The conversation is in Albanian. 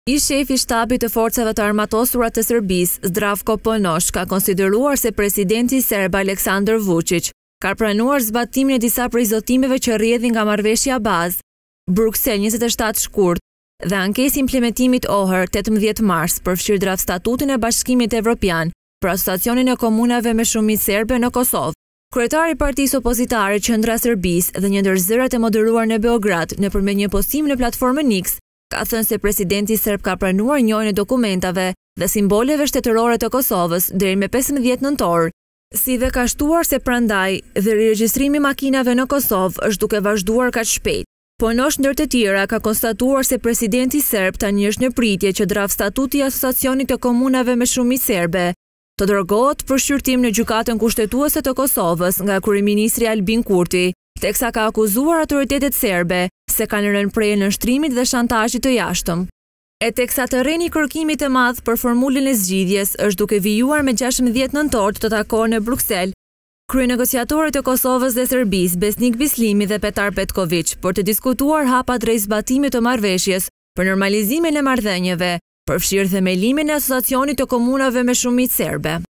Ish shefi i shtabit të forcave të armatosura të Serbisë, Zdravko Ponoš, ka konsideruar se presidenti serb Aleksandar Vučić ka pranuar zbatimin e disa prej zotimeve që rrjedhin nga marrëveshja bazë Bruxelles 27 shkurt dhe ankesë implementimit OHR 18 mars përfshirë draft statutin e Bashkimit Evropian për asociacionin e komunave me shumicë serbe në Kosovë. Kryetari i partisë opozitare Qendra e Serbisë dhe një ndër zërat e moderuar në Beograd nëpërmjet një postimi në platformën X ka thënë se presidenti serb ka pranuar njojën e dokumentave dhe simboleve shtetërore të Kosovës deri me 15 nëntor, si dhe ka shtuar se prandaj dhe riregjistrimi i makinave në Kosovë është duke vazhduar kaq shpejt. Ponoš ndër të tjera ka konstatuar se presidenti serb tani është në pritje që draft statuti i asociacionit të komunave me shumicë serbe të dërgohet për shqyrtim në gjykatën kushtetuese të Kosovës nga kryeministri Albin Kurti, teksa ka akuzuar autoritetet serbe se kanë rënë prejë nënshtrimit dhe shantazhit të jashtëm. E teksa terreni i kërkimit të madh për formulën e zgjidhjes është duke vijuar me 16 nëntor të takohen në Bruksel, kryenegociatorët e Kosovës dhe Serbisë Besnik Bislimi dhe Petar Petković për të diskutuar hapa drejt zbatimit të marrëveshjes për normalizimin e marrëdhënieve, përfshirë themelimin e asociacionit të komunave me shumicë serbe.